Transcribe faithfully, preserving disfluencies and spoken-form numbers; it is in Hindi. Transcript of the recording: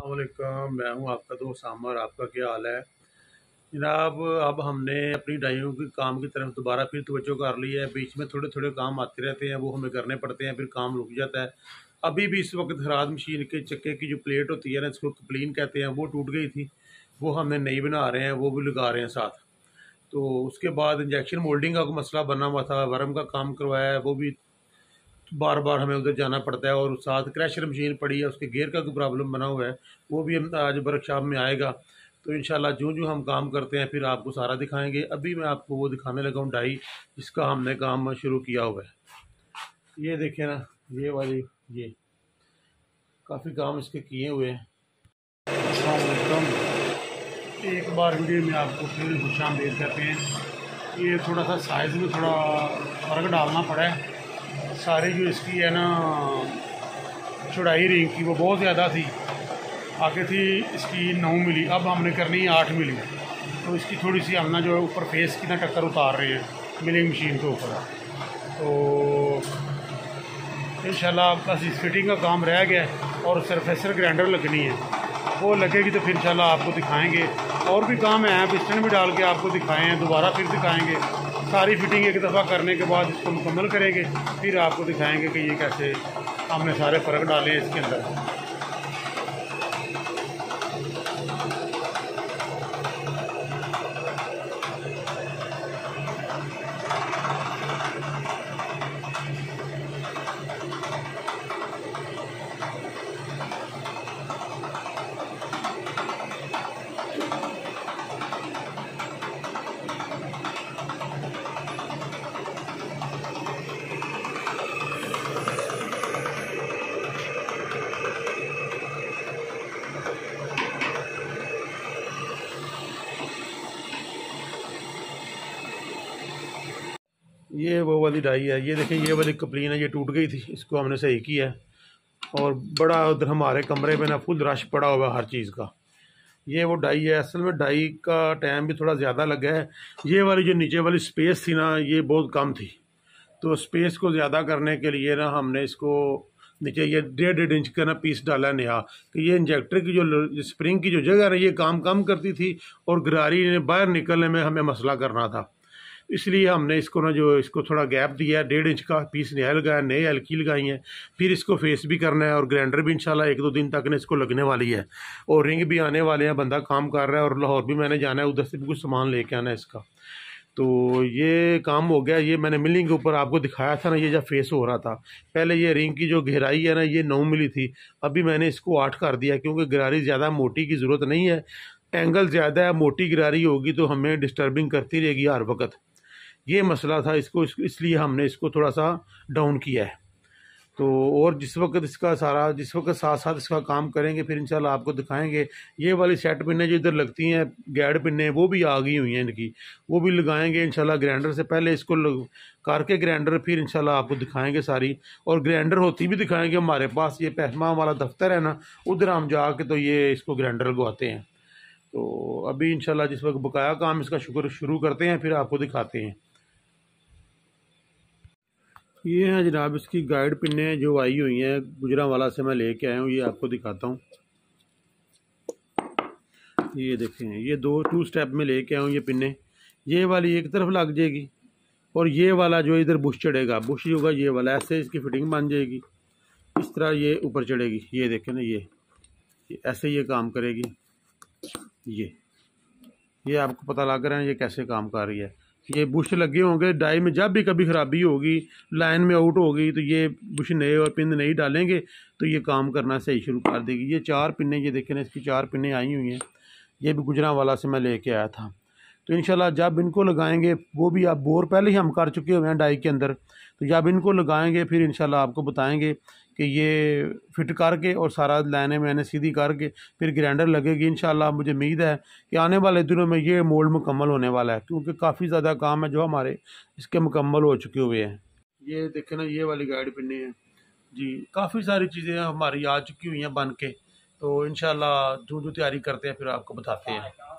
अस्सलामुअलैकुम, मैं हूं आपका दोस्त आमर। आपका क्या हाल है जनाब? अब हमने अपनी डाइयों के काम की तरफ दोबारा फिर तवज्जो कर ली है। बीच में थोड़े थोड़े काम आते रहते हैं, वो हमें करने पड़ते हैं, फिर काम रुक जाता है। अभी भी इस वक्त हराद मशीन के चक्के की जो प्लेट होती है ना, इसको कप्लीन कहते हैं, वो टूट गई थी। वो हमने नई बना रहे हैं, वो भी लगा रहे हैं साथ। तो उसके बाद इंजेक्शन मोल्डिंग का मसला बना हुआ था, वर्म का काम करवाया है, वो भी बार बार हमें उधर जाना पड़ता है। और साथ क्रैशर मशीन पड़ी है, उसके गियर का कोई प्रॉब्लम बना हुआ है, वो भी हम आज वर्कशॉप में आएगा। तो इंशाल्लाह जो जो हम काम करते हैं फिर आपको सारा दिखाएंगे। अभी मैं आपको वो दिखाने लगा हूँ डाई, जिसका हमने काम शुरू किया हुआ है। ये देखें ना, ये वाली, ये काफ़ी काम इसके किए हुए हैं। अस्सलाम, एक बार वीडियो में आपको फिर खुशामदीद करते हैं। ये थोड़ा सा साइज़ में थोड़ा फ़र्क डालना पड़ा है। सारी जो इसकी है ना चौड़ाई रिंग की वो बहुत ज़्यादा थी, आगे थी इसकी नौ मिली, अब हमने करनी है आठ मिली। तो इसकी थोड़ी सी हम ना जो ऊपर फेस की ना टक्कर उतार रहे हैं मिलिंग मशीन के ऊपर। तो इंशाल्लाह बस इस फिटिंग का काम रह गया और सरफेसर ग्राइंडर लगनी है, वो लगेगी तो फिर इंशाल्लाह आपको दिखाएंगे। और भी काम है, पिस्टन भी डाल के आपको दिखाए हैं, दोबारा फिर दिखाएंगे। सारी फिटिंग एक दफ़ा करने के बाद इसको मुकम्मल करेंगे, फिर आपको दिखाएंगे कि ये कैसे हमने सारे फ़र्क डाले हैं इसके अंदर। ये वो वाली डाई है, ये देखें, ये वाली कप्लीन है, ये टूट गई थी, इसको हमने सही किया है। और बड़ा उधर हमारे कमरे में ना फुल रश पड़ा हुआ हर चीज़ का। ये वो डाई है, असल में डाई का टाइम भी थोड़ा ज़्यादा लगा है। ये वाली जो नीचे वाली स्पेस थी ना, ये बहुत कम थी, तो स्पेस को ज़्यादा करने के लिए ना हमने इसको नीचे ये डेढ़ डेढ़ इंच का ना पीस डाला नया, कि ये इंजेक्टर की जो स्प्रिंग की जो जगह है ये काम कम करती थी और गरारी ने बाहर निकलने में हमें मसला करना था। इसलिए हमने इसको ना जो इसको थोड़ा गैप दिया, डेढ़ इंच का पीस नया लगाया, नए हल्की लगाई हैं। फिर इसको फेस भी करना है और ग्राइंडर भी इंशाल्लाह एक दो दिन तक ने इसको लगने वाली है। और रिंग भी आने वाले हैं, बंदा काम कर रहा है और लाहौर भी मैंने जाना है, उधर से भी कुछ सामान लेके आना है इसका। तो ये काम हो गया। ये मैंने मिलिंग के ऊपर आपको दिखाया था ना, ये जब फेस हो रहा था, पहले ये रिंग की जो गहराई है ना ये नौ मिली थी, अभी मैंने इसको आठ कर दिया, क्योंकि गरारी ज़्यादा मोटी की ज़रूरत नहीं है। एंगल ज़्यादा है, मोटी गरारी होगी तो हमें डिस्टर्बिंग करती रहेगी हर वक्त। ये मसला था, इसको इसलिए हमने इसको थोड़ा सा डाउन किया है। तो और जिस वक्त इसका सारा जिस वक्त साथ साथ इसका काम करेंगे फिर इंशाल्लाह आपको दिखाएंगे। ये वाली सेट पिन्ने जो इधर लगती हैं, गैड पिन्ने, वो भी आ गई हुई हैं इनकी, वो भी लगाएंगे इंशाल्लाह ग्राइंडर से। पहले इसको लग करके ग्राइंडर, फिर इंशाल्लाह आपको दिखाएंगे सारी। और ग्राइंडर होती भी दिखाएंगे हमारे पास, ये पहमा वाला दफ्तर है ना, उधर हम जाके तो ये इसको ग्राइंडर लगवाते हैं। तो अभी इंशाल्लाह जिस वक्त बकाया काम इसका शुक्र शुरू करते हैं, फिर आपको दिखाते हैं। ये है जनाब इसकी गाइड पिन्ने जो आई हुई हैं, गुजरांवाला से मैं लेके आया हूँ, ये आपको दिखाता हूँ। ये देखें, ये दो टू स्टेप में लेके आया हूँ ये पिन्ने। ये वाली एक तरफ लग जाएगी और ये वाला जो इधर बुश चढ़ेगा, बुश होगा ये वाला, ऐसे इसकी फिटिंग बन जाएगी। इस तरह ये ऊपर चढ़ेगी, ये देखें ना, ये, ये ऐसे ये काम करेगी। ये ये आपको पता लग रहा है ये कैसे काम कर रही है। ये बुश लगे होंगे डाई में, जब भी कभी ख़राबी होगी, लाइन में आउट होगी, तो ये बुश नए और पिन नहीं डालेंगे तो ये काम करना सही शुरू कर देगी। ये चार पिन्ने, ये देखें ना, इसकी चार पिन्ने आई हुई हैं, ये भी गुजरांवाला से मैं लेके आया था। तो इंशाल्लाह जब इनको लगाएंगे, वो भी आप बोर पहले ही हम कर चुके हुए हैं डाई के अंदर, तो जब इनको लगाएंगे फिर इंशाल्लाह आपको बताएंगे कि ये फिट करके और सारा लाइनें मैंने सीधी करके फिर ग्राइंडर लगेगी इंशाल्लाह। मुझे उम्मीद है कि आने वाले दिनों में ये मोल्ड मुकम्मल होने वाला है, क्योंकि काफ़ी ज़्यादा काम है जो हमारे इसके मुकम्मल हो चुके हुए हैं। ये देखें ना, ये वाली गाइड पिन्नी है जी, काफ़ी सारी चीज़ें हमारी आ चुकी हुई हैं बन के। तो इंशाल्लाह जो जो तैयारी करते हैं फिर आपको बताते हैं।